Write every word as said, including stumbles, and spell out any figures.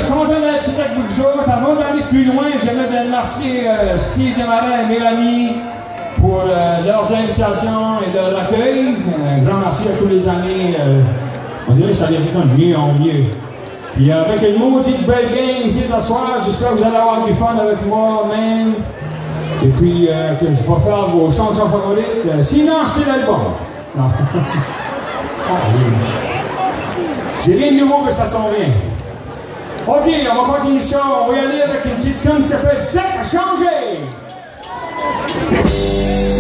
suis content d'être ici avec vous aujourd'hui. Avant d'aller plus loin, j'aimerais remercier euh, Steve Desmarais et Mélanie pour euh, leurs invitations et leur accueil. Un grand merci à tous les amis. Euh, on dirait que ça devient comme mieux en mieux. Puis euh, avec une maudite belle game ici ce soir, j'espère que vous allez avoir du fun avec moi, même. Et puis euh, que je vais faire vos chansons favorites. Euh, sinon, achetez l'album. Non. Ah, oui. J'ai rien de nouveau, mais ça s'en vient. Ok, on va continuer ça. On va y aller avec une petite tune qui s'appelle Sec à changer.